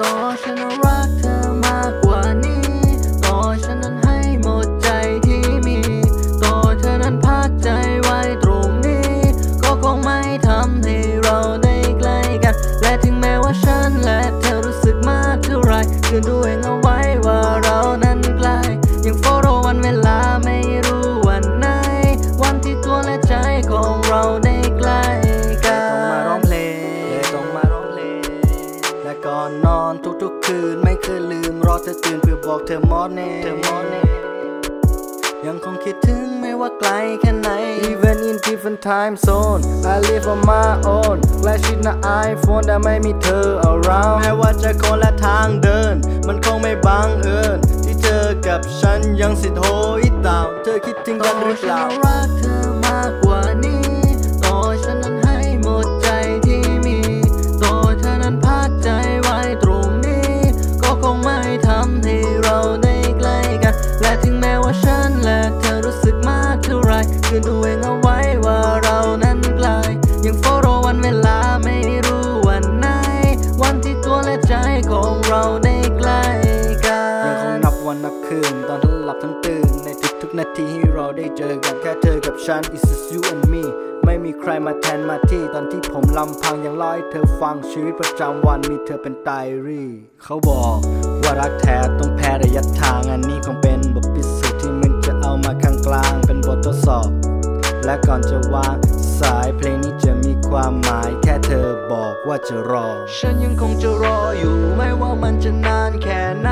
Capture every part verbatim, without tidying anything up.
ต่อฉันรักเธอมากกว่านี้ต่อฉันนั้นให้หมดใจที่มีต่อเธอนั้นพักใจไว้ตรงนี้ก็คงไม่ทำให้เราได้ใกล้กันและถึงแม้ว่าฉันและเธอรู้สึกมากเท่าไรคืนดูเองเอาไว้ว่าเรานั้นใกล้ยังเฝ้ารอวันเวลาไม่รู้วันไหนวันที่ตัวและใจของเราได้ใกล้กันต้องมาร้องเพลงต้องมาร้องเพลงและก่อนนอนทุกๆคืนไม่เคยลืมรอเธอตื่นเพื่อบอกเธอมอร์นิ่งเธอมอร์นิ่งยังคงคิดถึงไม่ว่าไกลแค่ไหน Even in different time zone I live on my own และชิดนะ iPhone แต่ไม่มีเธอ around แม้ว่าจะคนละทางเดินมันคงไม่บังเอิญที่เธอกับฉันยังสิโทอีตามเธอคิดถึงกันหรือเปล่ารักเธอมากกว่านี้ต่อฉันนั้นให้หมดใจที่มีต่อเธอนั้นพักใจไว้ตรงนี้ก็คงไม่ทำให้เราได้ใกล้กันและถึงแม้ว่าฉันและเธอรู้สึกมากเท่าไรคืนดูเองเอาไว้ว่าเรานั้นไกลยังเฝ้ารอวันเวลาไม่รู้วันไหนวันที่ตัวและใจของเราได้ใกล้กันยังคงนับวันนับคืนตอนทั้งหลับทั้งตื่นในทุกๆนาทีที่เราได้เจอกันแค่เธอกับฉัน It's just you and me ไม่มีใครมาแทนมาที่ตอนที่ผมลำพังยังเล่าให้เธอฟังชีวิตประจำวันมีเธอเป็นไดอารี่เขาบอกว่ารักแท้ต้องแพ้ระยะทางอันนี้คงเป็นบทพิสูจน์ที่มึงจะเอามาข้างกลางเป็นบททดสอบและก่อนจะวางสายเพลงนี้จะมีความหมายแค่เธอบอกว่าจะรอฉันยังคงจะรออยู่ไม่ว่ามันจะนานแค่ไหน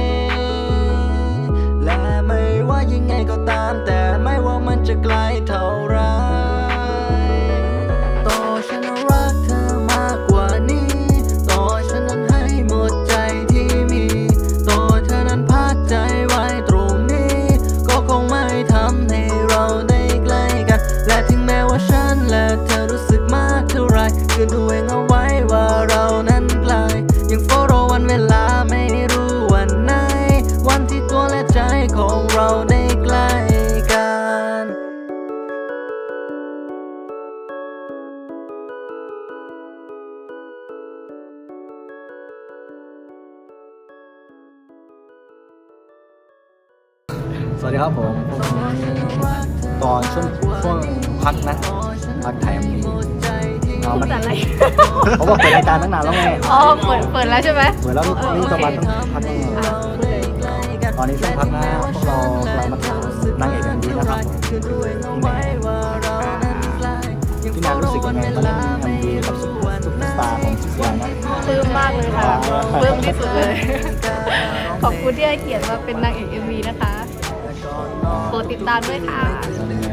และไม่ว่ายังไงก็ตามแต่ไม่ว่ามันจะไกลเท่าไรต่อฉันรักเธอมากกว่านี้ต่อฉันนั้นให้หมดใจที่มีต่อเธอนั้นพักใจไว้ตรงนี้ก็คงไม่ทำให้เราได้ใกล้กันและถึงแม้ว่าฉันและเธอรู้สึกมากเท่าไรคืนดูเองเอาไว้ว่าเรานั้นไกลยังเฝ้ารอวันเวลาไม่รู้วันไหนวันที่ตัวและใจของเราได้ใกล้กันสวัสดีครับผมตอนช่วงช่วงพักนะพักไทยมีเอามันอะไรเพราะว่าเปิดรายการตั้งนานแล้วไงอ๋อเปิดเปิดแล้วใช่ไหมเปิดแล้วนี่ประมาณต้องพักยังไงตอนนี้ต้องพักนะพวกเราเรามาถามนางเอกกันดีนะครับพี่แนนพี่แนนรู้สึกยังไงตอนเล่นเอ็มวีกับซุปเปอร์ซุปเปอร์สตาร์ของซิสไลนะปลื้มมากเลยค่ะปลื้มที่สุดเลยขอบคุณที่ให้เกียรติมาเป็นนางเอก เอ็ม วี นะคะโปรดติดตามด้วยค่ะ